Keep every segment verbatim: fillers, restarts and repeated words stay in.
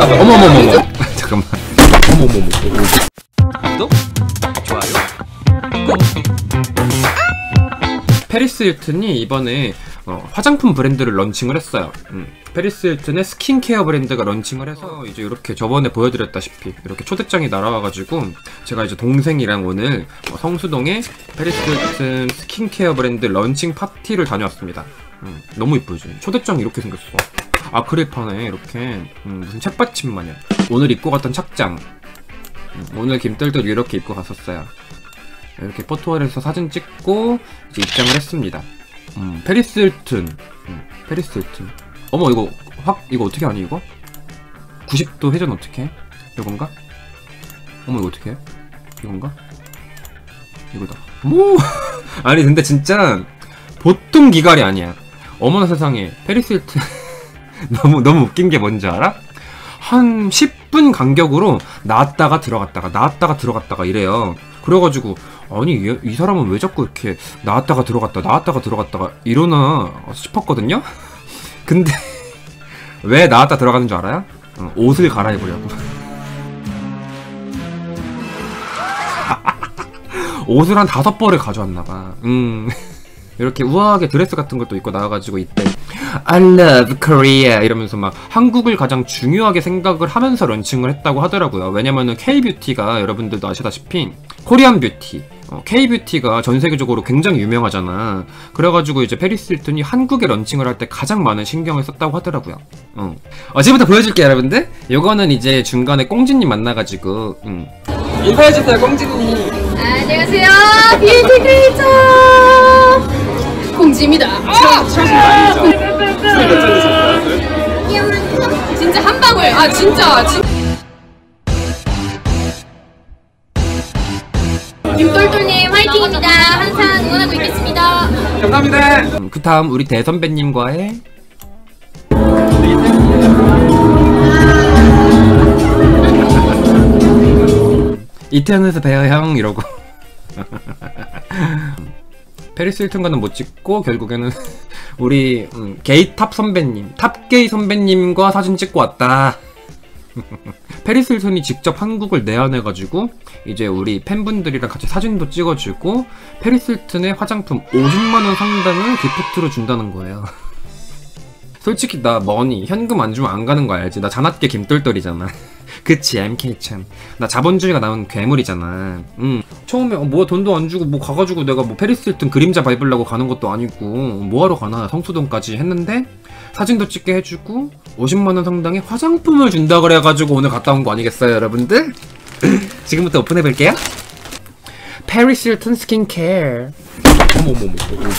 어머머머머. 잠깐만. 어머머머. 구독, 좋아요, 꾹. 페리스 힐튼이 이번에 어, 화장품 브랜드를 런칭을 했어요. 음. 페리스 힐튼의 스킨케어 브랜드가 런칭을 해서 이제 이렇게 저번에 보여드렸다시피 이렇게 초대장이 날아와가지고 제가 이제 동생이랑 오늘 어, 성수동에 페리스 힐튼 스킨케어 브랜드 런칭 파티를 다녀왔습니다. 음, 너무 이쁘지? 초대장이 이렇게 생겼어. 아크릴판에 이렇게 음, 무슨 책받침 마냥. 오늘 입고 갔던 착장. 음, 오늘 김떨떨 이렇게 입고 갔었어요. 이렇게 포토월에서 사진 찍고 이제 입장을 했습니다. 음, 페리스 힐튼. 음, 페리스 힐튼. 어머, 이거 확 이거 어떻게 하니 이거? 구십 도 회전 어떻게 해? 이건가? 어머, 이거 어떻게 해? 이건가? 이거다. 뭐? 아니 근데 진짜 보통 기갈이 아니야. 어머나 세상에. 페리스 힐튼 너무 너무 웃긴 게 뭔지 알아? 한 십 분 간격으로 나왔다가 들어갔다가 나왔다가 들어갔다가 이래요. 그래가지고 아니 이, 이 사람은 왜 자꾸 이렇게 나왔다가 들어갔다 나왔다가 들어갔다가 이러나 싶었거든요? 근데 왜 나왔다 들어가는 줄 알아요? 어, 옷을 갈아입으려고. 옷을 한 다섯 벌을 가져왔나봐. 음. 이렇게 우아하게 드레스 같은 것도 입고 나와가지고 이때 I love Korea 이러면서 막 한국을 가장 중요하게 생각을 하면서 런칭을 했다고 하더라고요. 왜냐면은 K-뷰티가 여러분들도 아시다시피 코리안 뷰티, 어, K-뷰티가 전 세계적으로 굉장히 유명하잖아. 그래가지고 이제 페리스 힐튼이 한국에 런칭을 할 때 가장 많은 신경을 썼다고 하더라고요. 어. 어, 지금부터 보여줄게요 여러분들. 요거는 이제 중간에 꽁지님 만나가지고 음. 인사해주세요 꽁지님. 안녕하세요 뷰티 크리에이터 공지입니다. 아! 진짜 한 방울. 아 진짜. 진... 김똘똘님 화이팅입니다. 항상 응원하고 있겠습니다. 감사합니다. 음, 그 다음 우리 대선배님과의 이태원에서 봬요 형 이러고. 페리스 힐튼과는 못 찍고 결국에는 우리 음, 게이 탑 선배님, 탑게이 선배님과 사진 찍고 왔다. 페리스 힐튼이 직접 한국을 내한해가지고 이제 우리 팬분들이랑 같이 사진도 찍어주고 페리스 힐튼의 화장품 오십만 원 상당을 기프트로 준다는 거예요. 솔직히 나 머니, 현금 안 주면 안 가는 거 알지? 나 자나깨 김똘똘이잖아. 그치 엠케이 참. 나 자본주의가 나온 괴물이잖아. 응. 처음에 어, 뭐 돈도 안 주고 뭐 가가지고 내가 뭐 페리스 힐튼 그림자 밟으려고 가는 것도 아니고 뭐하러 가나 성수동까지 했는데 사진도 찍게 해주고 오십만 원 상당의 화장품을 준다 그래가지고 오늘 갔다 온 거 아니겠어요 여러분들? 지금부터 오픈해볼게요. 페리스 힐튼 스킨케어. 어머머머.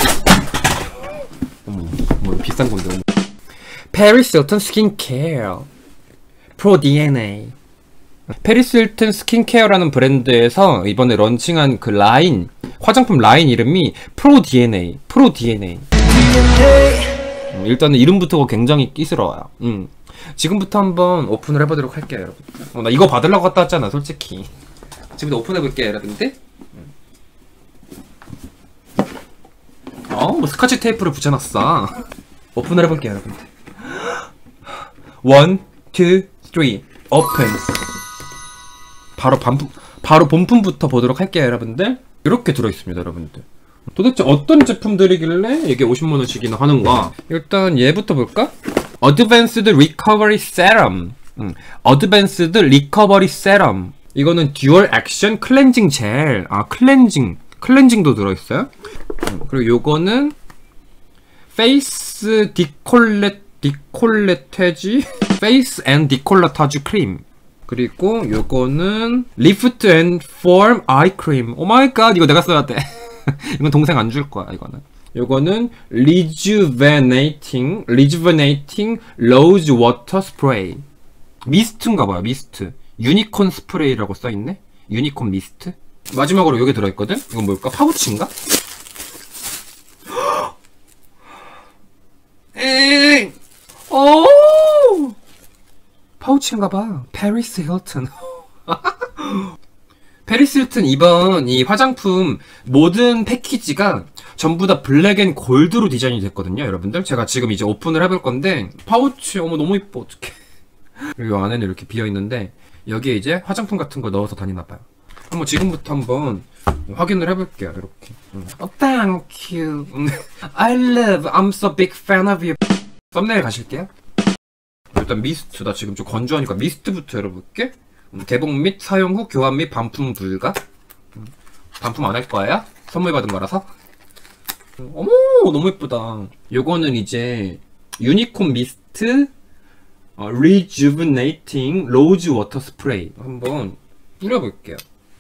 어머 뭐 비싼 건데. 어머. 페리스 힐튼 스킨케어 프로 디엔에이. 페리스 힐튼 스킨케어라는 브랜드에서 이번에 런칭한 그 라인, 화장품 라인 이름이 프로 디엔에이. 프로 디엔에이. 음, 일단은 이름부터가 굉장히 끼스러워요. 음. 지금부터 한번 오픈을 해보도록 할게요 여러분. 어, 나 이거 받으려고 갔다 왔잖아 솔직히. 지금부터 오픈해볼게요 여러분들. 어, 뭐 스카치 테이프를 붙여놨어. 오픈을 해볼게요 여러분들. 원, 투, 쓰리, 오픈. 바로 반품, 바로 본품부터 보도록 할게요 여러분들. 이렇게 들어있습니다 여러분들. 도대체 어떤 제품들이길래 이게 오십만 원씩이나 하는가? 일단 얘부터 볼까? Advanced Recovery Serum. 음, Advanced Recovery Serum. 이거는 듀얼 액션 클렌징 젤. 아 클렌징, 클렌징도 들어있어요. 음, 그리고 요거는 페이스 디콜레 디콜레테지 페이스 앤 디콜라타주 크림. 그리고 요거는 리프트 앤 폼 아이 크림. 오 마이 갓 이거 내가 써야 돼. 이건 동생 안 줄 거야 이거는. 요거는 리주베네이팅 리주베네이팅 로즈 워터 스프레이. 미스트인가 봐요 미스트. 유니콘 스프레이라고 써있네. 유니콘 미스트. 마지막으로 요게 들어있거든. 이건 뭘까? 파우치인가? 에이 오 파우치인가봐. 페리스 힐튼. 페리스 힐튼 이번 이 화장품 모든 패키지가 전부 다 블랙 앤 골드로 디자인이 됐거든요 여러분들. 제가 지금 이제 오픈을 해볼 건데 파우치 어머 너무 이뻐. 어떡해. 이 안에는 이렇게 비어있는데 여기에 이제 화장품 같은 거 넣어서 다니나봐요. 한번 지금부터 한번 확인을 해볼게요. 이렇게. Oh, thank you. I love. I'm so big fan of you. 썸네일 가실게요. 일단 미스트. 나 지금 좀 건조하니까 미스트부터 열어볼게. 개봉 및 사용 후 교환 및 반품 불가. 반품 안 할 거예요? 선물 받은 거라서. 어머, 너무 예쁘다. 요거는 이제 유니콘 미스트 어, Rejuvenating Rose Water Spray 한번 뿌려볼게요.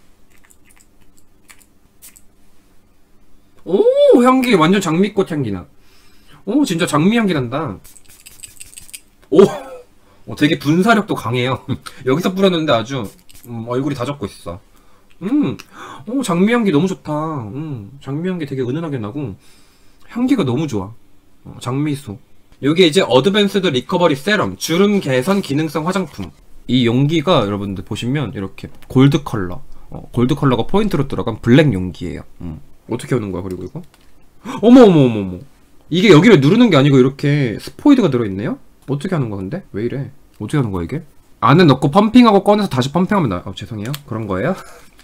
오, 향기 완전 장미꽃 향기 나. 오, 진짜 장미 향기 난다. 오, 어, 되게 분사력도 강해요. 여기서 뿌렸는데 아주 음, 얼굴이 다 젖고 있어. 음, 오, 장미 향기 너무 좋다. 음, 장미 향기 되게 은은하게 나고 향기가 너무 좋아. 어, 장미수. 여기 이제 어드밴스드 리커버리 세럼 주름 개선 기능성 화장품. 이 용기가 여러분들 보시면 이렇게 골드 컬러. 어, 골드 컬러가 포인트로 들어간 블랙 용기예요. 음. 어떻게 하는 거야? 그리고 이거? 어머 어머 어머 어머. 이게 여기를 누르는 게 아니고 이렇게 스포이드가 들어있네요? 어떻게 하는 거야 근데? 왜 이래? 어떻게 하는 거야 이게? 안에 넣고 펌핑하고 꺼내서 다시 펌핑하면 나. 아 죄송해요. 그런 거예요?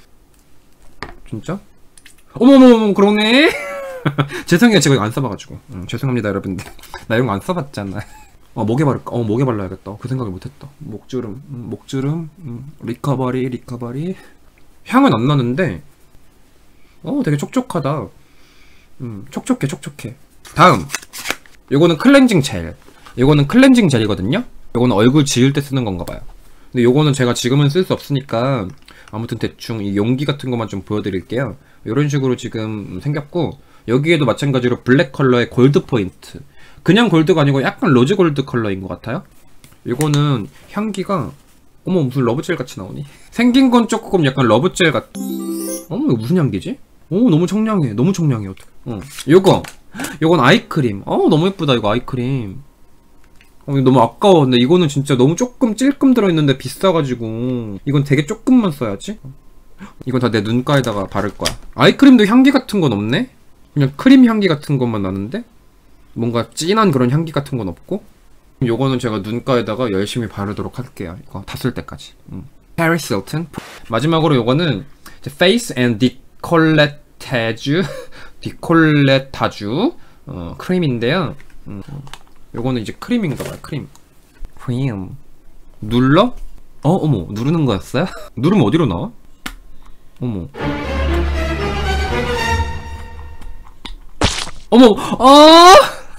진짜? 어머머머 그러네. 죄송해요. 제가 이거 안 써봐가지고. 음, 죄송합니다 여러분들. 나 이런 거 안 써봤잖아. 어 목에 바를까? 어 목에 발라야겠다. 그 생각을 못했다. 목주름, 음, 목주름, 음, 리커버리, 리커버리. 향은 안 나는데, 어 되게 촉촉하다. 음, 촉촉해, 촉촉해. 다음, 요거는 클렌징 젤. 요거는 클렌징 젤이거든요. 요거는 얼굴 지울 때 쓰는 건가 봐요. 근데 요거는 제가 지금은 쓸 수 없으니까 아무튼 대충 이 용기 같은 것만 좀 보여드릴게요. 이런 식으로 지금 생겼고, 여기에도 마찬가지로 블랙 컬러의 골드 포인트. 그냥 골드가 아니고 약간 로즈 골드 컬러인 것 같아요. 이거는 향기가, 어머 무슨 러브젤 같이 나오니? 생긴 건 조금 약간 러브젤 같. 어머 이거 무슨 향기지? 오 너무 청량해. 너무 청량해. 어떡해. 어. 요거 요건 아이크림. 어 너무 예쁘다 이거 아이크림. 어 이거 너무 아까워. 근데 이거는 진짜 너무 조금 찔끔 들어있는데 비싸가지고 이건 되게 조금만 써야지. 이건 다 내 눈가에다가 바를 거야. 아이크림도 향기 같은 건 없네? 그냥 크림 향기 같은 것만 나는데 뭔가 진한 그런 향기 같은 건 없고. 요거는 제가 눈가에다가 열심히 바르도록 할게요. 이거 다 쓸 때까지. 음. Paris Hilton. 마지막으로 요거는 Face and Decolletage 디콜레타주 어, 크림인데요. 음. 요거는 이제 크림인가봐요. 크림. 크림. 눌러? 어 어머 누르는 거였어요? 누르면 어디로 나와? 어머. 어머, 아!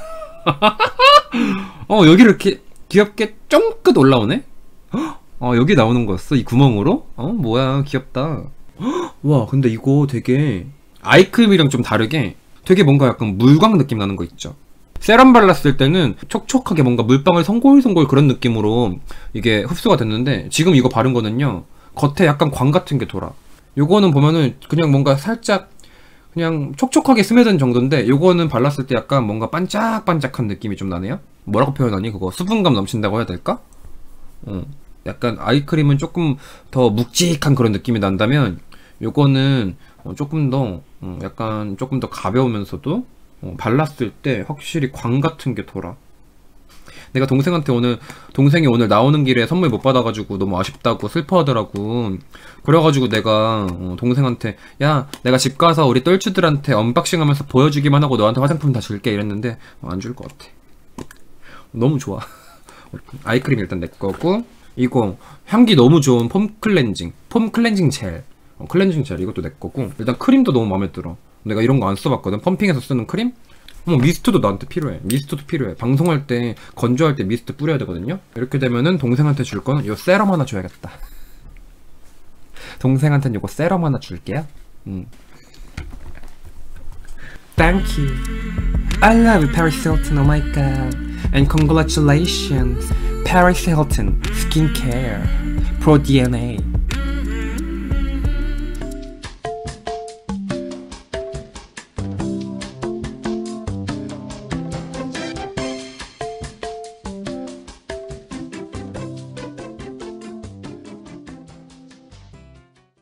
어, 여기를 이렇게 귀엽게 쫑긋 올라오네? 어, 여기 나오는 거였어? 이 구멍으로? 어, 뭐야, 귀엽다. 와, 근데 이거 되게 아이크림이랑 좀 다르게 되게 뭔가 약간 물광 느낌 나는 거 있죠? 세럼 발랐을 때는 촉촉하게 뭔가 물방울 송골송골 그런 느낌으로 이게 흡수가 됐는데 지금 이거 바른 거는요, 겉에 약간 광 같은 게 돌아. 요거는 보면은 그냥 뭔가 살짝 그냥 촉촉하게 스며든 정도인데 요거는 발랐을 때 약간 뭔가 반짝반짝한 느낌이 좀 나네요? 뭐라고 표현하니? 그거 수분감 넘친다고 해야 될까? 어, 약간 아이크림은 조금 더 묵직한 그런 느낌이 난다면 요거는 어, 조금 더 어, 약간 조금 더 가벼우면서도 어, 발랐을 때 확실히 광 같은 게 돌아. 내가 동생한테 오늘 동생이 오늘 나오는 길에 선물 못 받아가지고 너무 아쉽다고 슬퍼하더라고. 그래가지고 내가 어, 동생한테 야 내가 집 가서 우리 똘추들한테 언박싱하면서 보여주기만 하고 너한테 화장품 다 줄게 이랬는데 어, 안 줄 것 같아. 너무 좋아. 아이크림 일단 내 거고, 이거 향기 너무 좋은 폼 클렌징 폼 클렌징 젤 어, 클렌징 젤 이것도 내 거고, 일단 크림도 너무 마음에 들어. 내가 이런 거 안 써봤거든. 펌핑해서 쓰는 크림. 어, 미스트도 나한테 필요해. 미스트도 필요해. 방송할 때 건조할 때 미스트 뿌려야 되거든요. 이렇게 되면은 동생한테 줄 거는 요 세럼 하나 줘야겠다. 동생한테는 요거 세럼 하나 줄게요. 음. Thank you. I love Paris Hilton. Oh my god. And congratulations, Paris Hilton Skincare Pro D N A.